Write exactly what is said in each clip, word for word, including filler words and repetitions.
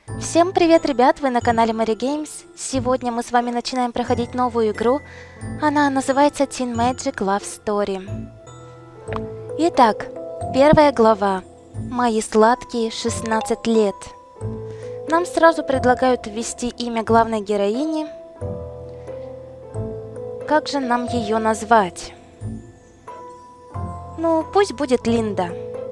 Всем привет, ребят! Вы на канале Мэри Геймс. Сегодня мы с вами начинаем проходить новую игру. Она называется Teen Magic Love Story. Итак, первая глава. Мои сладкие шестнадцать лет. Нам сразу предлагают ввести имя главной героини. Как же нам ее назвать? Ну, пусть будет Линда.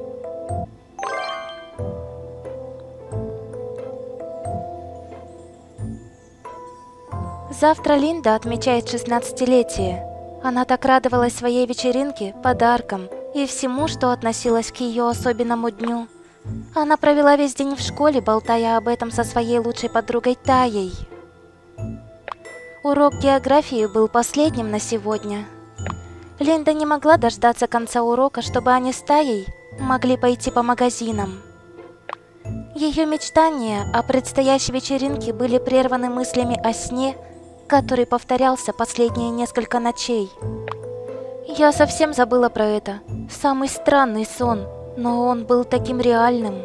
Завтра Линда отмечает шестнадцатилетие. Она так радовалась своей вечеринке, подаркам и всему, что относилось к ее особенному дню. Она провела весь день в школе, болтая об этом со своей лучшей подругой Таей. Урок географии был последним на сегодня. Линда не могла дождаться конца урока, чтобы они с Таей могли пойти по магазинам. Ее мечтания о предстоящей вечеринке были прерваны мыслями о сне, который повторялся последние несколько ночей. Я совсем забыла про это. Самый странный сон, но он был таким реальным.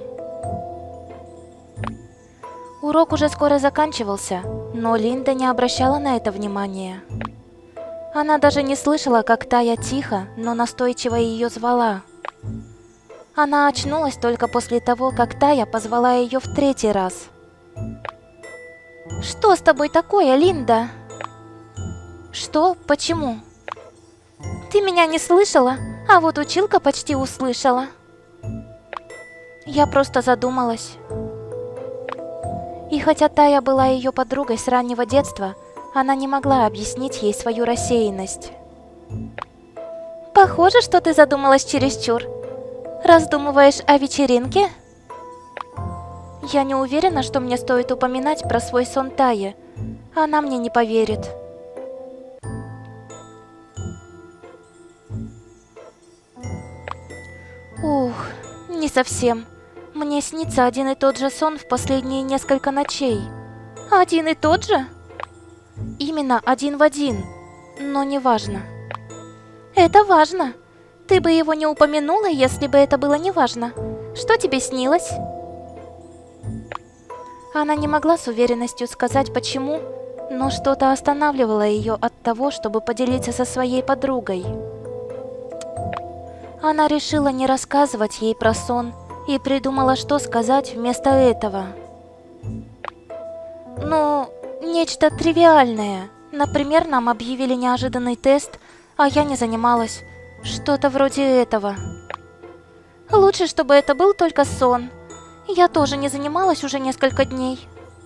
Урок уже скоро заканчивался, но Линда не обращала на это внимания. Она даже не слышала, как Тая тихо, но настойчиво ее звала. Она очнулась только после того, как Тая позвала ее в третий раз. «Что с тобой такое, Линда?» «Что? Почему?» «Ты меня не слышала, а вот училка почти услышала». Я просто задумалась. И хотя Тая была ее подругой с раннего детства, она не могла объяснить ей свою рассеянность. «Похоже, что ты задумалась чересчур. Раздумываешь о вечеринке?» Я не уверена, что мне стоит упоминать про свой сон Тае. Она мне не поверит. Ух, не совсем. Мне снится один и тот же сон в последние несколько ночей. Один и тот же? Именно один в один. Но не важно. Это важно. Ты бы его не упомянула, если бы это было не важно. Что тебе снилось? Она не могла с уверенностью сказать почему, но что-то останавливало ее от того, чтобы поделиться со своей подругой. Она решила не рассказывать ей про сон и придумала, что сказать вместо этого. Ну, нечто тривиальное. Например, нам объявили неожиданный тест, а я не занималась. Что-то вроде этого. Лучше, чтобы это был только сон. Я тоже не занималась уже несколько дней.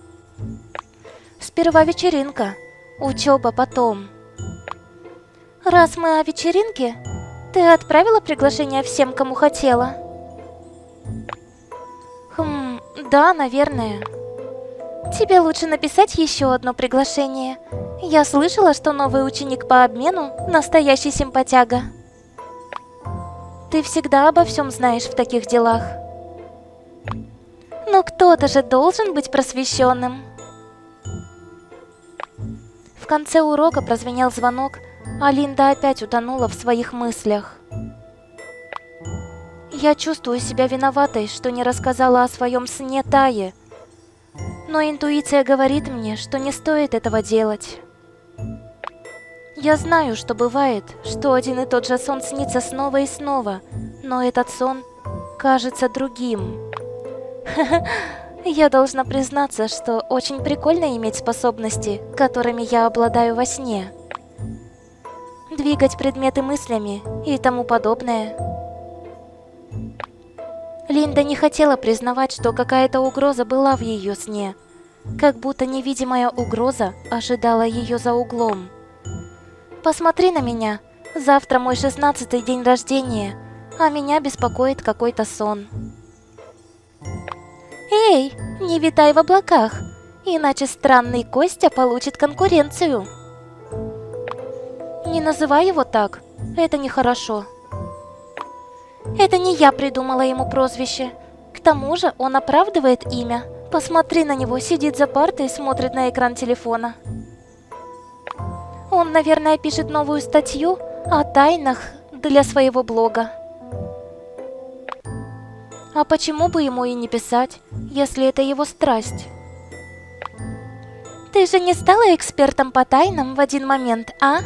Сперва вечеринка, учеба потом. Раз мы о вечеринке, ты отправила приглашение всем, кому хотела? Хм, да, наверное. Тебе лучше написать еще одно приглашение. Я слышала, что новый ученик по обмену – настоящий симпатяга. Ты всегда обо всем знаешь в таких делах. Но кто-то же должен быть просвещенным. В конце урока прозвенел звонок, а Линда опять утонула в своих мыслях. Я чувствую себя виноватой, что не рассказала о своем сне Тае. Но интуиция говорит мне, что не стоит этого делать. Я знаю, что бывает, что один и тот же сон снится снова и снова, но этот сон кажется другим. Я должна признаться, что очень прикольно иметь способности, которыми я обладаю во сне. Двигать предметы мыслями и тому подобное. Линда не хотела признавать, что какая-то угроза была в ее сне, как будто невидимая угроза ожидала ее за углом. «Посмотри на меня, завтра мой шестнадцатый день рождения, а меня беспокоит какой-то сон». «Эй, не витай в облаках, иначе странный Костя получит конкуренцию». «Не называй его так, это нехорошо». «Это не я придумала ему прозвище. К тому же он оправдывает имя. Посмотри на него, сидит за партой и смотрит на экран телефона». «Он, наверное, пишет новую статью о тайнах для своего блога». А почему бы ему и не писать, если это его страсть? Ты же не стала экспертом по тайнам в один момент, а?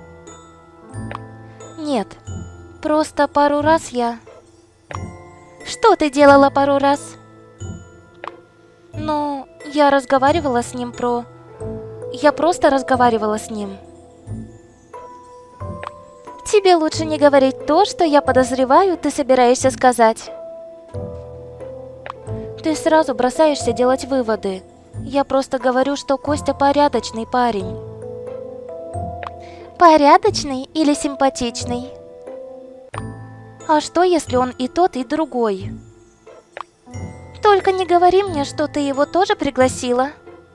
Нет, просто пару раз я... Что ты делала пару раз? Ну, я разговаривала с ним про... Я просто разговаривала с ним. Тебе лучше не говорить то, что я подозреваю, ты собираешься сказать. Ты сразу бросаешься делать выводы. Я просто говорю, что Костя порядочный парень. Порядочный или симпатичный? А что, если он и тот, и другой? Только не говори мне, что ты его тоже пригласила.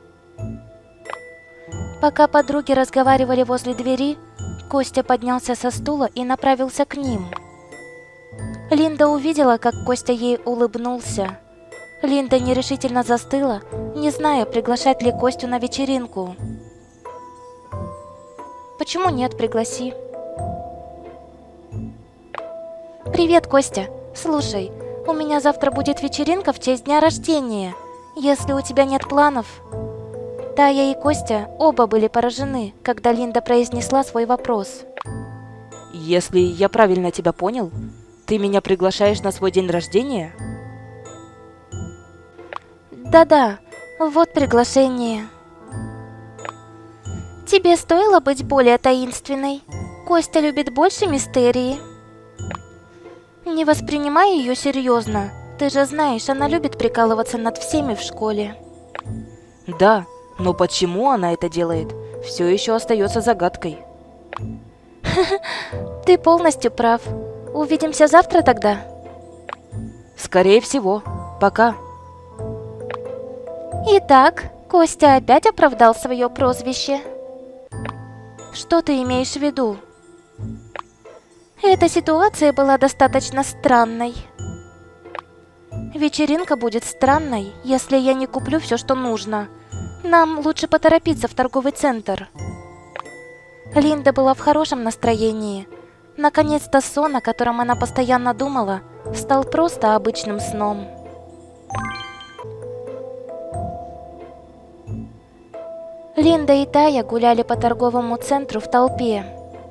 Пока подруги разговаривали возле двери, Костя поднялся со стула и направился к ним. Линда увидела, как Костя ей улыбнулся. Линда нерешительно застыла, не зная, приглашать ли Костю на вечеринку. Почему нет, пригласи. Привет, Костя. Слушай, у меня завтра будет вечеринка в честь дня рождения. Если у тебя нет планов... Тая и Костя оба были поражены, когда Линда произнесла свой вопрос. Если я правильно тебя понял, ты меня приглашаешь на свой день рождения? Да-да, вот приглашение. Тебе стоило быть более таинственной. Костя любит больше мистерии. Не воспринимай ее серьезно. Ты же знаешь, она любит прикалываться над всеми в школе. Да, но почему она это делает, все еще остается загадкой. Ты полностью прав. Увидимся завтра тогда? Скорее всего. Пока. Итак, Костя опять оправдал свое прозвище. Что ты имеешь в виду? Эта ситуация была достаточно странной. Вечеринка будет странной, если я не куплю все, что нужно. Нам лучше поторопиться в торговый центр. Линда была в хорошем настроении. Наконец-то сон, о котором она постоянно думала, стал просто обычным сном. Линда и Тая гуляли по торговому центру в толпе.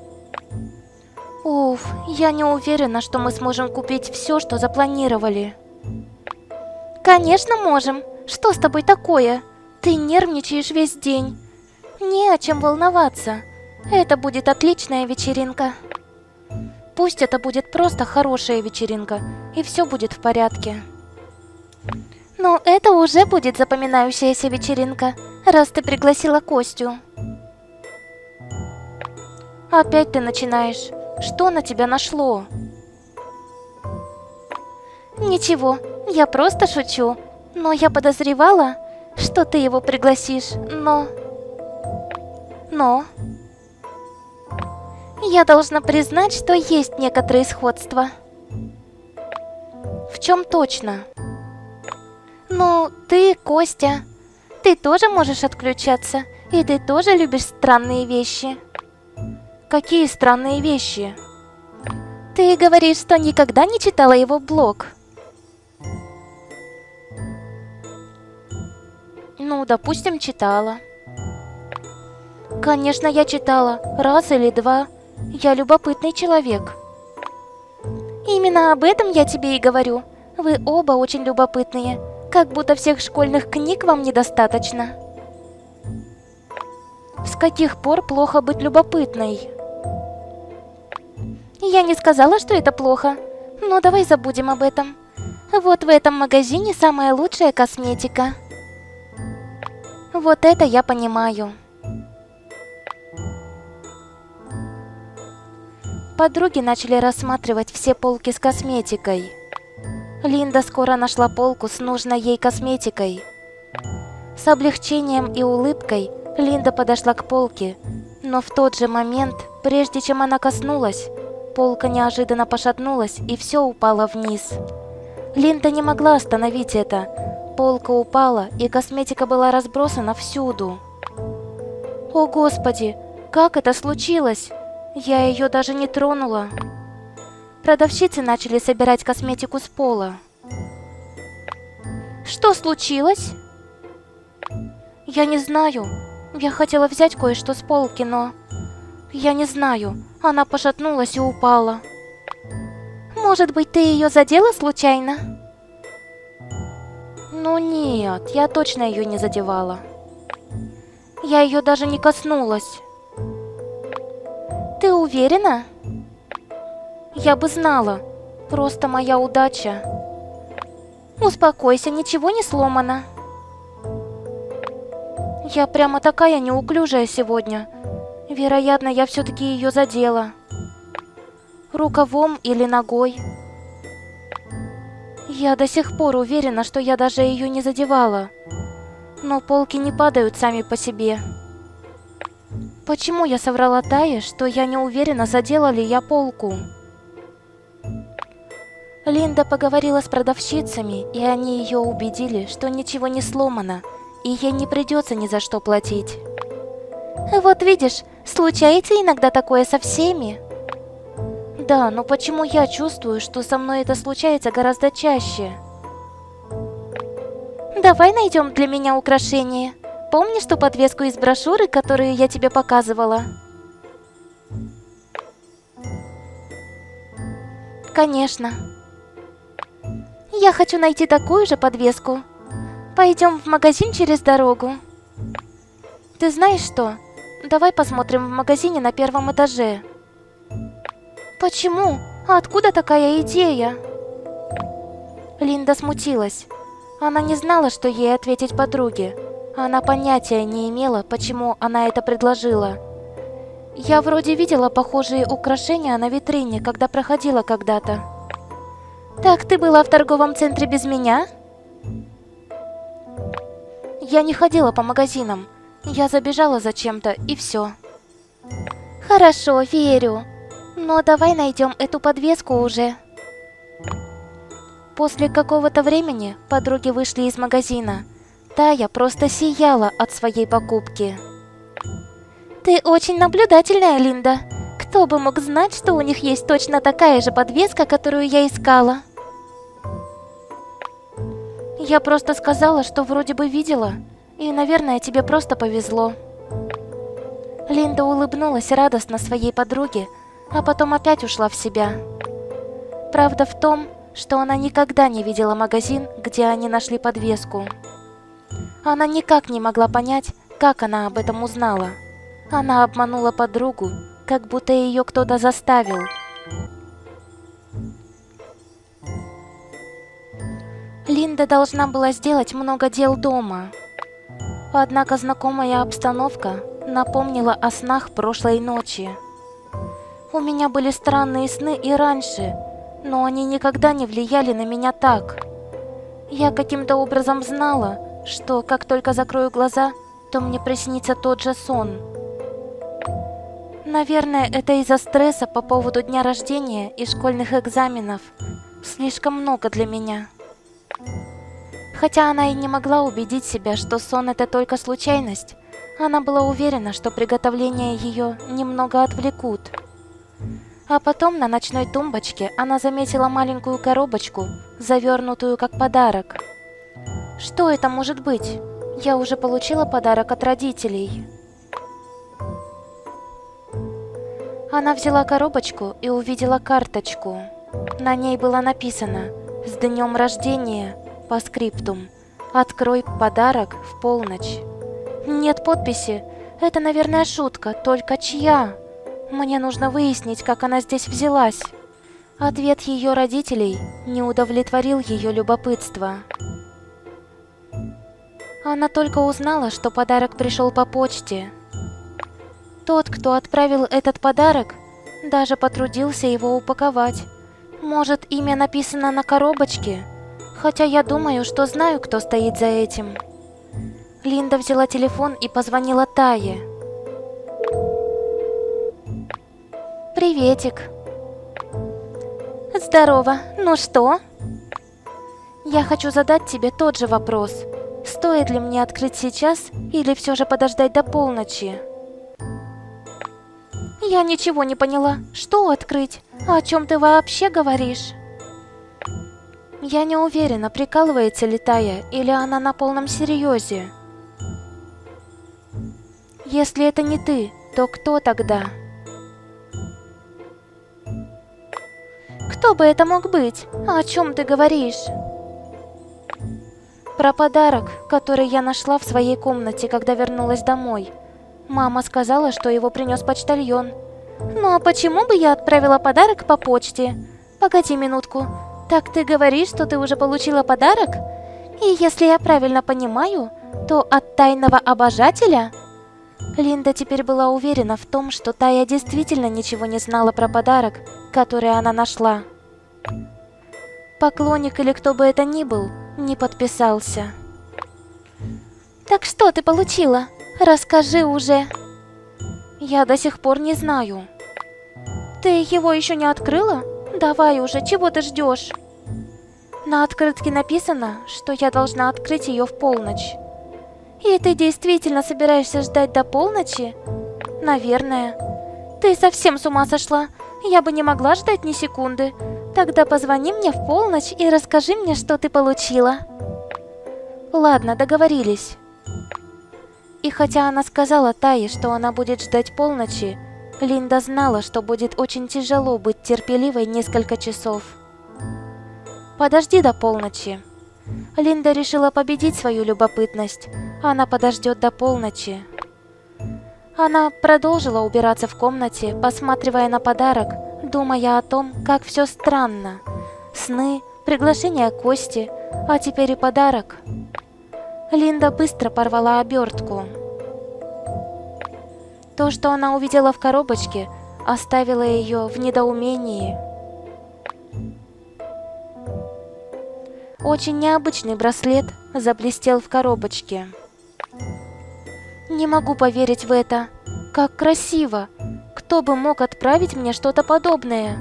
Уф, я не уверена, что мы сможем купить все, что запланировали. Конечно, можем. Что с тобой такое? Ты нервничаешь весь день. Не о чем волноваться. Это будет отличная вечеринка. Пусть это будет просто хорошая вечеринка, и все будет в порядке. Но это уже будет запоминающаяся вечеринка, раз ты пригласила Костю. Опять ты начинаешь. Что на тебя нашло? Ничего, я просто шучу. Но я подозревала, что ты его пригласишь, но... Но... Я должна признать, что есть некоторые сходства. В чем точно? Ну, ты, Костя, ты тоже можешь отключаться, и ты тоже любишь странные вещи. Какие странные вещи? Ты говоришь, что никогда не читала его блог. Ну, допустим, читала. Конечно, я читала. Раз или два. Я любопытный человек. Именно об этом я тебе и говорю. Вы оба очень любопытные. Как будто всех школьных книг вам недостаточно. С каких пор плохо быть любопытной? Я не сказала, что это плохо. Но давай забудем об этом. Вот в этом магазине самая лучшая косметика. Вот это я понимаю. Подруги начали рассматривать все полки с косметикой. Линда скоро нашла полку с нужной ей косметикой. С облегчением и улыбкой Линда подошла к полке, но в тот же момент, прежде чем она коснулась, полка неожиданно пошатнулась и все упало вниз. Линда не могла остановить это. Полка упала, и косметика была разбросана всюду. О, Господи, как это случилось? Я ее даже не тронула. Продавщицы начали собирать косметику с пола. Что случилось? Я не знаю. Я хотела взять кое-что с полки, но... Я не знаю. Она пошатнулась и упала. Может быть, ты ее задела случайно? Ну нет, я точно ее не задевала. Я ее даже не коснулась. Ты уверена? Я бы знала. Просто моя удача. Успокойся, ничего не сломано. Я прямо такая неуклюжая сегодня. Вероятно, я все-таки ее задела. Рукавом или ногой. Я до сих пор уверена, что я даже ее не задевала. Но полки не падают сами по себе. Почему я соврала Тае, что я не уверена, задела ли я полку? Линда поговорила с продавщицами, и они ее убедили, что ничего не сломано, и ей не придется ни за что платить. Вот видишь, случается иногда такое со всеми. Да, но почему я чувствую, что со мной это случается гораздо чаще? Давай найдем для меня украшение. Помнишь ту подвеску из брошюры, которую я тебе показывала? Конечно. Я хочу найти такую же подвеску. Пойдем в магазин через дорогу. Ты знаешь что? Давай посмотрим в магазине на первом этаже. Почему? А откуда такая идея? Линда смутилась. Она не знала, что ей ответить подруге. Она понятия не имела, почему она это предложила. Я вроде видела похожие украшения на витрине, когда проходила когда-то. Так ты была в торговом центре без меня? Я не ходила по магазинам. Я забежала зачем-то, и все. Хорошо, верю. Но давай найдем эту подвеску уже. После какого-то времени подруги вышли из магазина. Тая просто сияла от своей покупки. Ты очень наблюдательная, Линда. Кто бы мог знать, что у них есть точно такая же подвеска, которую я искала? Я просто сказала, что вроде бы видела, и, наверное, тебе просто повезло. Линда улыбнулась радостно своей подруге, а потом опять ушла в себя. Правда в том, что она никогда не видела магазин, где они нашли подвеску. Она никак не могла понять, как она об этом узнала. Она обманула подругу, как будто ее кто-то заставил. Линда должна была сделать много дел дома. Однако знакомая обстановка напомнила о снах прошлой ночи. У меня были странные сны и раньше, но они никогда не влияли на меня так. Я каким-то образом знала, что как только закрою глаза, то мне приснится тот же сон. Наверное, это из-за стресса по поводу дня рождения и школьных экзаменов. Слишком много для меня. Хотя она и не могла убедить себя, что сон это только случайность, она была уверена, что приготовления ее немного отвлекут. А потом на ночной тумбочке она заметила маленькую коробочку, завернутую как подарок. Что это может быть? Я уже получила подарок от родителей. Она взяла коробочку и увидела карточку. На ней было написано «С днем рождения, по скриптум. Открой подарок в полночь». Нет подписи. Это, наверное, шутка, только чья? Мне нужно выяснить, как она здесь взялась. Ответ ее родителей не удовлетворил ее любопытство. Она только узнала, что подарок пришел по почте. Тот, кто отправил этот подарок, даже потрудился его упаковать. Может, имя написано на коробочке? Хотя я думаю, что знаю, кто стоит за этим. Линда взяла телефон и позвонила Тае. Приветик. Здорово. Ну что? Я хочу задать тебе тот же вопрос. Стоит ли мне открыть сейчас или все же подождать до полночи? Я ничего не поняла. Что открыть? О чем ты вообще говоришь? Я не уверена, прикалывается ли Тая, или она на полном серьезе. Если это не ты, то кто тогда? Кто бы это мог быть? О чем ты говоришь? Про подарок, который я нашла в своей комнате, когда вернулась домой. Мама сказала, что его принес почтальон. Ну а почему бы я отправила подарок по почте? Погоди минутку. Так ты говоришь, что ты уже получила подарок? И если я правильно понимаю, то от тайного обожателя? Линда теперь была уверена в том, что Тая действительно ничего не знала про подарок, который она нашла. Поклонник или кто бы это ни был, не подписался. Так что ты получила? Расскажи уже. Я до сих пор не знаю. Ты его еще не открыла? Давай уже, чего ты ждешь? На открытке написано, что я должна открыть ее в полночь. И ты действительно собираешься ждать до полночи? Наверное. Ты совсем с ума сошла. Я бы не могла ждать ни секунды. Тогда позвони мне в полночь и расскажи мне, что ты получила. Ладно, договорились. И хотя она сказала Тае, что она будет ждать полночи, Линда знала, что будет очень тяжело быть терпеливой несколько часов. Подожди до полночи. Линда решила победить свою любопытность. Она подождет до полночи. Она продолжила убираться в комнате, посматривая на подарок, думая о том, как все странно. Сны, приглашение Кости, а теперь и подарок. Линда быстро порвала обертку. То, что она увидела в коробочке, оставило ее в недоумении. Очень необычный браслет заблестел в коробочке. Не могу поверить в это. Как красиво! Кто бы мог отправить мне что-то подобное?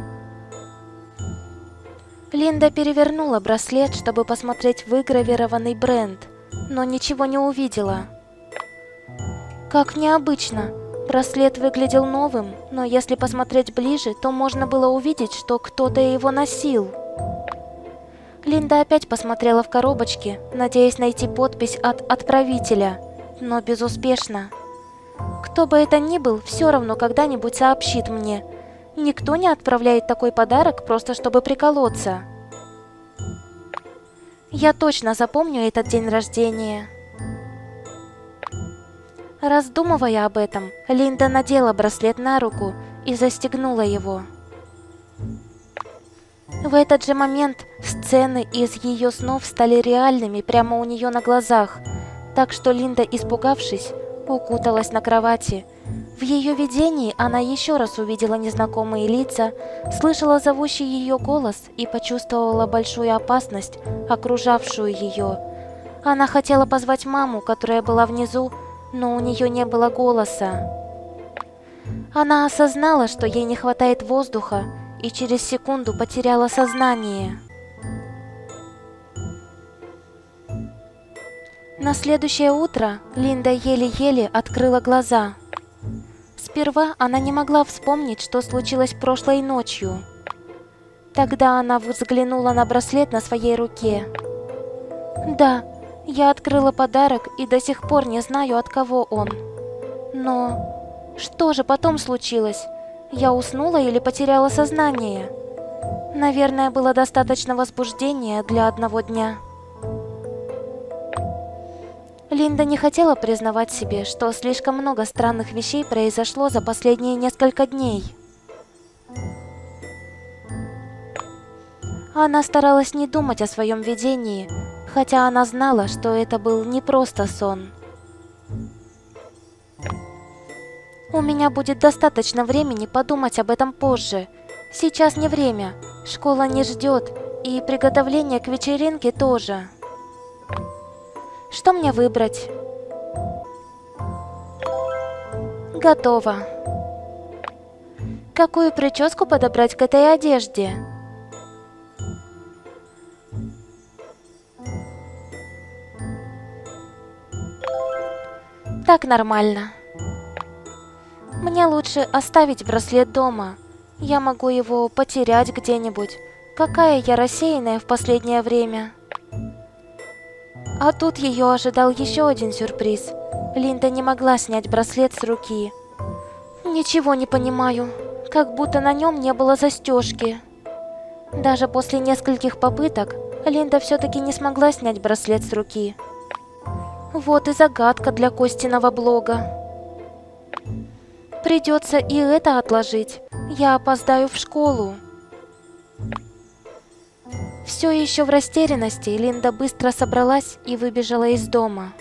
Линда перевернула браслет, чтобы посмотреть выгравированный бренд, но ничего не увидела. Как необычно! Браслет выглядел новым, но если посмотреть ближе, то можно было увидеть, что кто-то его носил. Линда опять посмотрела в коробочке, надеясь найти подпись от отправителя, но безуспешно. Кто бы это ни был, все равно когда-нибудь сообщит мне. Никто не отправляет такой подарок просто чтобы приколоться. Я точно запомню этот день рождения. Раздумывая об этом, Линда надела браслет на руку и застегнула его. В этот же момент сцены из ее снов стали реальными прямо у нее на глазах, так что Линда, испугавшись, укуталась на кровати. В ее видении она еще раз увидела незнакомые лица, слышала зовущий ее голос и почувствовала большую опасность, окружавшую ее. Она хотела позвать маму, которая была внизу, но у нее не было голоса. Она осознала, что ей не хватает воздуха, и через секунду потеряла сознание. На следующее утро Линда еле-еле открыла глаза. Сперва она не могла вспомнить, что случилось прошлой ночью. Тогда она взглянула на браслет на своей руке. Да, я открыла подарок и до сих пор не знаю, от кого он. Но что же потом случилось? Я уснула или потеряла сознание? Наверное, было достаточно возбуждения для одного дня. Линда не хотела признавать себе, что слишком много странных вещей произошло за последние несколько дней. Она старалась не думать о своем видении, хотя она знала, что это был не просто сон. У меня будет достаточно времени подумать об этом позже. Сейчас не время, школа не ждет, и приготовление к вечеринке тоже. Что мне выбрать? Готово. Какую прическу подобрать к этой одежде? Так нормально. Мне лучше оставить браслет дома. Я могу его потерять где-нибудь. какая я рассеянная в последнее время. А тут ее ожидал еще один сюрприз. Линда не могла снять браслет с руки. Ничего не понимаю, как будто на нем не было застежки. Даже после нескольких попыток Линда все-таки не смогла снять браслет с руки. Вот и загадка для Костиного блога. Придется и это отложить. Я опоздаю в школу. Все еще в растерянности, Линда быстро собралась и выбежала из дома.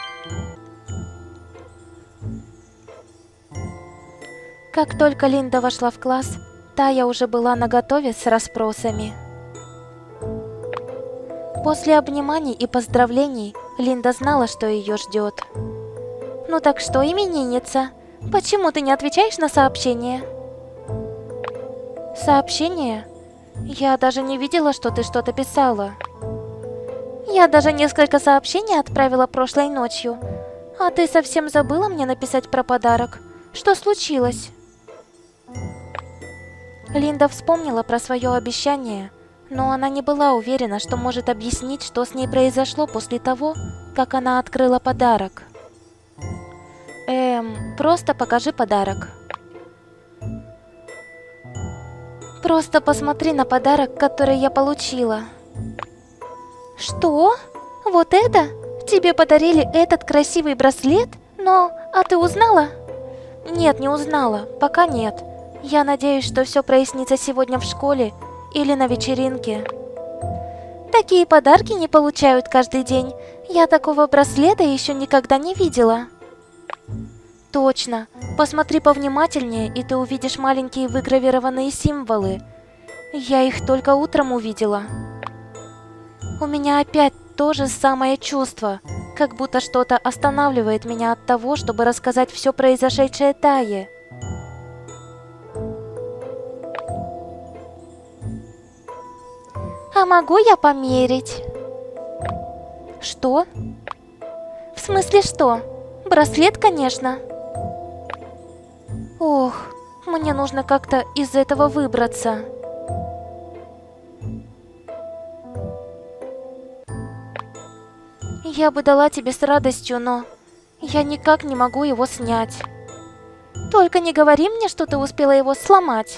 Как только Линда вошла в класс, Тая уже была наготове с расспросами. После обниманий и поздравлений Линда знала, что ее ждет. «Ну так что, именинница, почему ты не отвечаешь на сообщение?» «Сообщение? Я даже не видела, что ты что-то писала». «Я даже несколько сообщений отправила прошлой ночью. А ты совсем забыла мне написать про подарок? Что случилось?» Линда вспомнила про свое обещание, но она не была уверена, что может объяснить, что с ней произошло после того, как она открыла подарок. «Эм, просто покажи подарок». «Просто посмотри на подарок, который я получила». «Что? Вот это? Тебе подарили этот красивый браслет? Но, а ты узнала?» «Нет, не узнала, пока нет. Я надеюсь, что все прояснится сегодня в школе или на вечеринке». «Такие подарки не получают каждый день. Я такого браслета еще никогда не видела». «Точно. Посмотри повнимательнее, и ты увидишь маленькие выгравированные символы. Я их только утром увидела». У меня опять то же самое чувство, как будто что-то останавливает меня от того, чтобы рассказать все произошедшее Тае. «А могу я померить?» «Что?» «В смысле что? Браслет, конечно». «Ох, мне нужно как-то из этого выбраться». «Я бы дала тебе с радостью, но я никак не могу его снять». «Только не говори мне, что ты успела его сломать».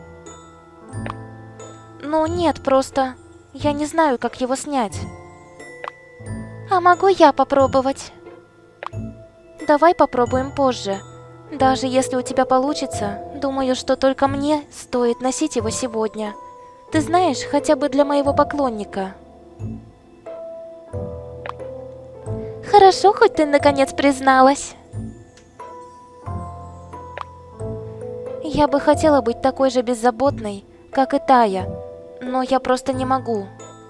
«Ну нет, просто я не знаю, как его снять». «А могу я попробовать?» «Давай попробуем позже. Даже если у тебя получится, думаю, что только мне стоит носить его сегодня. Ты знаешь, хотя бы для моего поклонника». «Хорошо, хоть ты наконец призналась». Я бы хотела быть такой же беззаботной, как и Тая, но я просто не могу.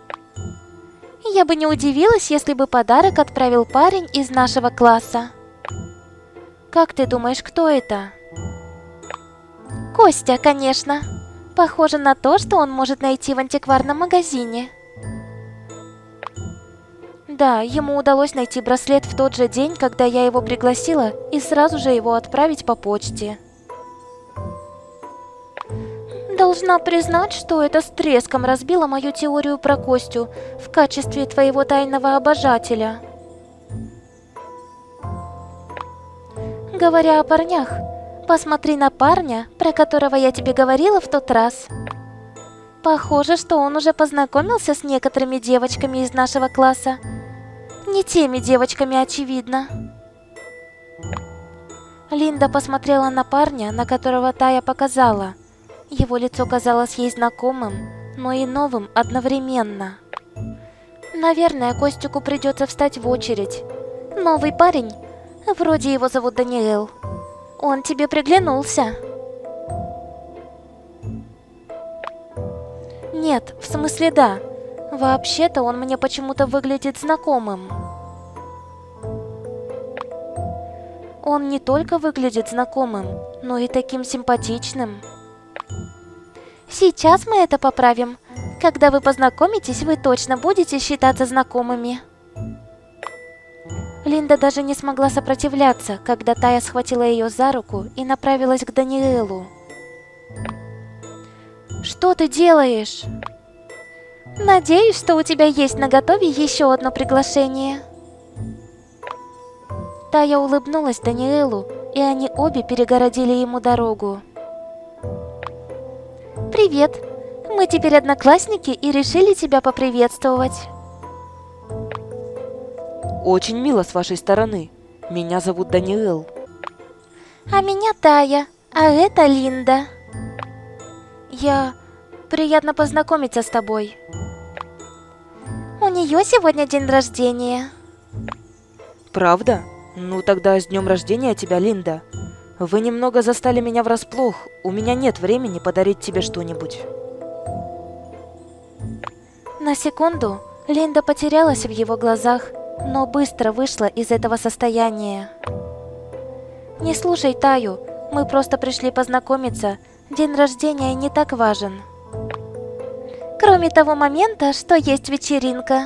Я бы не удивилась, если бы подарок отправил парень из нашего класса. Как ты думаешь, кто это? Костя, конечно. Похоже на то, что он может найти в антикварном магазине. Да, ему удалось найти браслет в тот же день, когда я его пригласила, и сразу же его отправить по почте. Должна признать, что это с треском разбило мою теорию про Костю в качестве твоего тайного обожателя. Говоря о парнях, посмотри на парня, про которого я тебе говорила в тот раз. Похоже, что он уже познакомился с некоторыми девочками из нашего класса. Не теми девочками, очевидно. Линда посмотрела на парня, на которого Тая показала. Его лицо казалось ей знакомым, но и новым одновременно. Наверное, Костику придется встать в очередь. Новый парень, вроде его зовут Даниэл. Он тебе приглянулся? Нет, в смысле да. Вообще-то он мне почему-то выглядит знакомым. Он не только выглядит знакомым, но и таким симпатичным. Сейчас мы это поправим. Когда вы познакомитесь, вы точно будете считаться знакомыми. Линда даже не смогла сопротивляться, когда Тая схватила ее за руку и направилась к Даниэлу. «Что ты делаешь?» Надеюсь, что у тебя есть наготове еще одно приглашение. Тая улыбнулась Даниэлу, и они обе перегородили ему дорогу. Привет! Мы теперь одноклассники и решили тебя поприветствовать. Очень мило с вашей стороны. Меня зовут Даниэл. А меня Тая, а это Линда. Я... Приятно познакомиться с тобой. У нее сегодня день рождения. Правда? Ну тогда с днем рождения тебя, Линда. Вы немного застали меня врасплох. У меня нет времени подарить тебе что-нибудь. На секунду Линда потерялась в его глазах, но быстро вышла из этого состояния. Не слушай Таю, мы просто пришли познакомиться. День рождения не так важен. Кроме того момента, что есть вечеринка.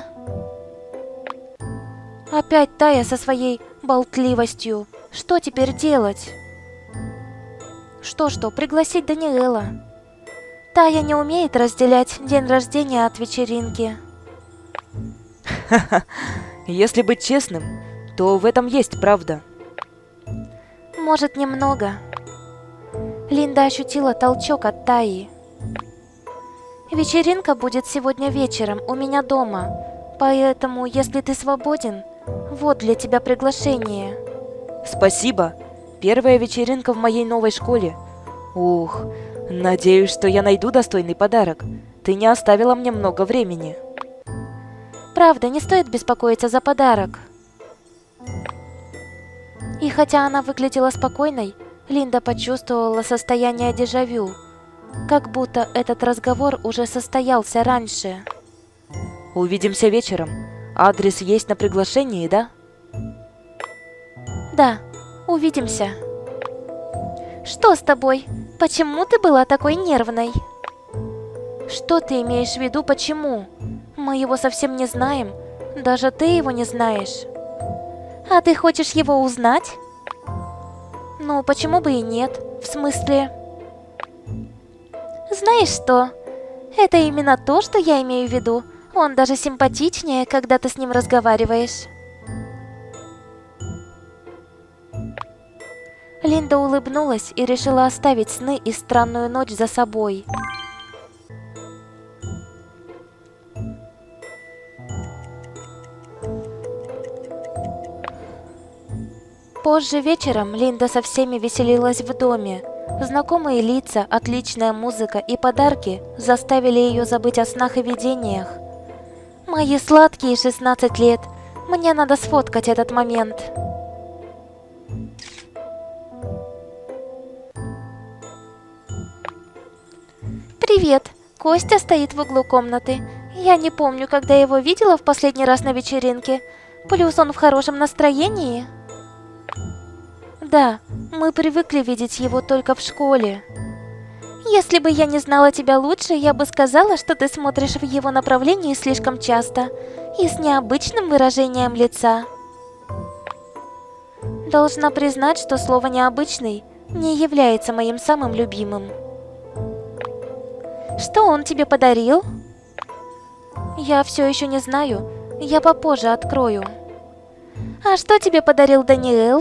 Опять Тая со своей болтливостью. Что теперь делать? Что-что, пригласить Даниэла. Тая не умеет разделять день рождения от вечеринки. Ха-ха, если быть честным, то в этом есть правда. Может, немного. Линда ощутила толчок от Таи. Вечеринка будет сегодня вечером у меня дома, поэтому, если ты свободен, вот для тебя приглашение. Спасибо. Первая вечеринка в моей новой школе. Ух, надеюсь, что я найду достойный подарок. Ты не оставила мне много времени. Правда, не стоит беспокоиться за подарок. И хотя она выглядела спокойной, Линда почувствовала состояние дежавю. Как будто этот разговор уже состоялся раньше. Увидимся вечером. Адрес есть на приглашении, да? Да, увидимся. Что с тобой? Почему ты была такой нервной? Что ты имеешь в виду, почему? Мы его совсем не знаем. Даже ты его не знаешь. А ты хочешь его узнать? Ну, почему бы и нет? В смысле... Знаешь что? Это именно то, что я имею в виду. Он даже симпатичнее, когда ты с ним разговариваешь. Линда улыбнулась и решила оставить сны и странную ночь за собой. Позже вечером Линда со всеми веселилась в доме. Знакомые лица, отличная музыка и подарки заставили ее забыть о снах и видениях. Мои сладкие шестнадцать лет. Мне надо сфоткать этот момент. Привет. Костя стоит в углу комнаты. Я не помню, когда его видела в последний раз на вечеринке. Плюс он в хорошем настроении. Да, мы привыкли видеть его только в школе. Если бы я не знала тебя лучше, я бы сказала, что ты смотришь в его направлении слишком часто и с необычным выражением лица. Должна признать, что слово «необычный» не является моим самым любимым. Что он тебе подарил? Я все еще не знаю. Я попозже открою. А что тебе подарил Даниэл?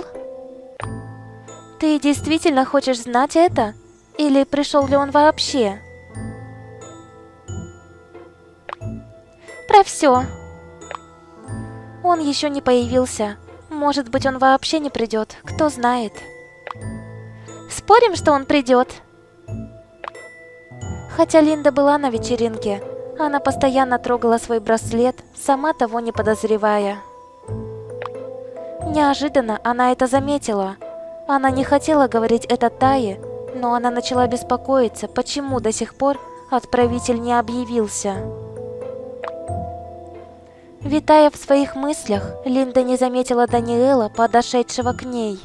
Ты действительно хочешь знать это? Или пришел ли он вообще? Про все. Он еще не появился. Может быть, он вообще не придет. Кто знает. Спорим, что он придет? Хотя Линда была на вечеринке, она постоянно трогала свой браслет, сама того не подозревая. Неожиданно она это заметила. Она не хотела говорить это Тае, но она начала беспокоиться, почему до сих пор отправитель не объявился. Витая в своих мыслях, Линда не заметила Даниэла, подошедшего к ней.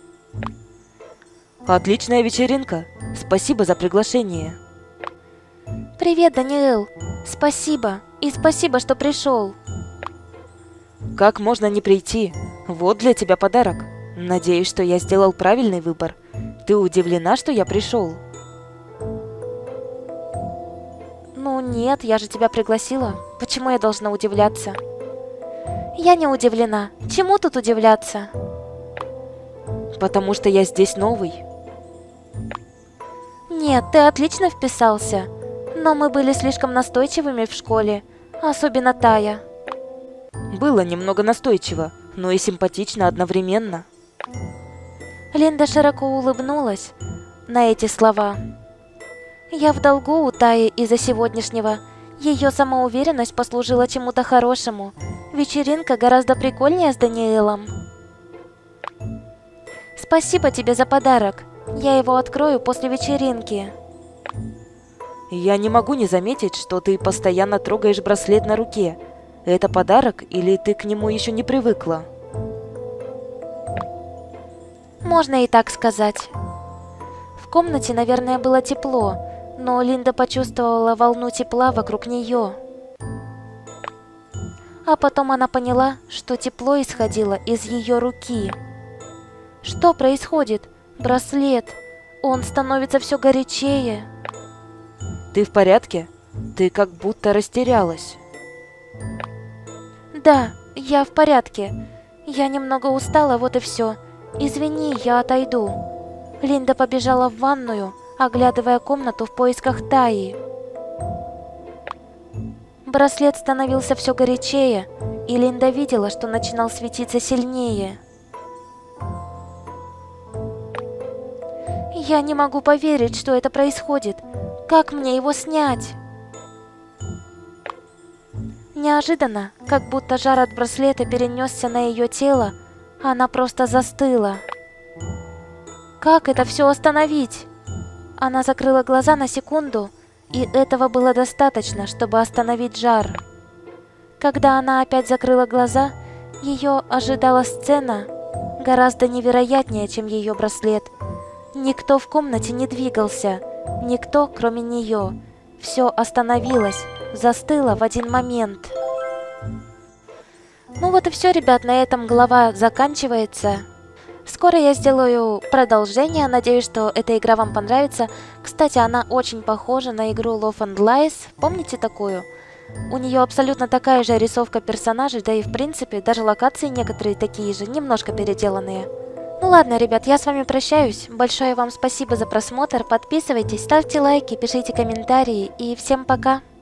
Отличная вечеринка. Спасибо за приглашение. Привет, Даниэл. Спасибо. И спасибо, что пришел. Как можно не прийти? Вот для тебя подарок. Надеюсь, что я сделал правильный выбор. Ты удивлена, что я пришел? Ну, нет, я же тебя пригласила. Почему я должна удивляться? Я не удивлена. Чему тут удивляться? Потому что я здесь новый. Нет, ты отлично вписался. Но мы были слишком настойчивыми в школе. Особенно Тая. Было немного настойчиво, но и симпатично одновременно. Линда широко улыбнулась на эти слова. Я в долгу у Таи из-за сегодняшнего. Ее самоуверенность послужила чему-то хорошему. Вечеринка гораздо прикольнее с Даниэлом. Спасибо тебе за подарок. Я его открою после вечеринки. Я не могу не заметить, что ты постоянно трогаешь браслет на руке. Это подарок или ты к нему еще не привыкла? Можно и так сказать. В комнате, наверное, было тепло, но Линда почувствовала волну тепла вокруг нее. А потом она поняла, что тепло исходило из ее руки. Что происходит? Браслет. Он становится все горячее. Ты в порядке? Ты как будто растерялась. Да, я в порядке. Я немного устала, вот и все. Извини, я отойду. Линда побежала в ванную, оглядывая комнату в поисках Таи. Браслет становился все горячее, и Линда видела, что начинал светиться сильнее. Я не могу поверить, что это происходит. Как мне его снять? Неожиданно, как будто жар от браслета перенесся на ее тело, она просто застыла. Как это все остановить? Она закрыла глаза на секунду, и этого было достаточно, чтобы остановить жар. Когда она опять закрыла глаза, ее ожидала сцена гораздо невероятнее, чем ее браслет. Никто в комнате не двигался, никто, кроме нее. Все остановилось, застыло в один момент. Ну вот и все, ребят, на этом глава заканчивается. Скоро я сделаю продолжение, надеюсь, что эта игра вам понравится. Кстати, она очень похожа на игру Love and Lies, помните такую? У нее абсолютно такая же рисовка персонажей, да и в принципе даже локации некоторые такие же, немножко переделанные. Ну ладно, ребят, я с вами прощаюсь. Большое вам спасибо за просмотр. Подписывайтесь, ставьте лайки, пишите комментарии и всем пока!